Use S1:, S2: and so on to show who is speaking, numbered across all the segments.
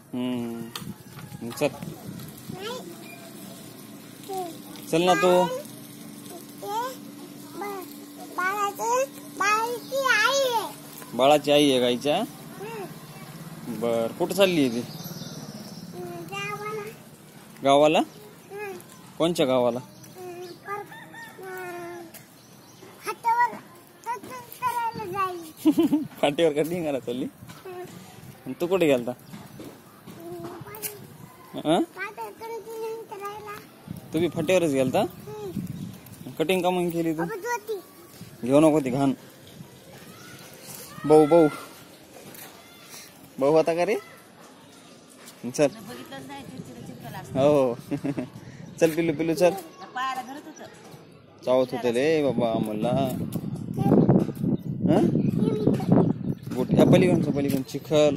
S1: चल चल ना तू. बाळाची आई आहे गाईच्या. बर कुठं चालली आहे ती? गावाला. कोणच्या गावाला? फाटीवर कधी निघाला चालली? तू कुठे गेलता? तुम्ही फाटीवरच गेलता? कटिंग का मग केली तू? घेऊ नको ती घाण. भाऊ भाऊ भाऊ आता का रे? चल हो चल पिलू पिलू चल. चावत होते रे बाबा आम्हाला. गोट्या पलीकडचं पलीकडून चिखल.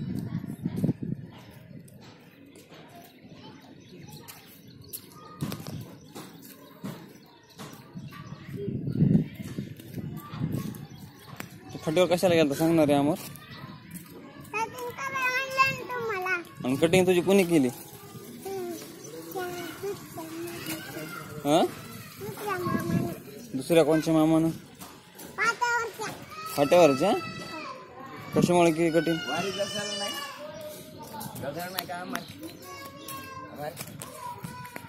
S1: फाटीवर कशाला गेलता सांगणार रे अमर? आणि कटिंग तुझी कोणी केली? दुसऱ्या कोणच्या मामानं? फाट्यावरच्या. कशामुळे केली कटिंग?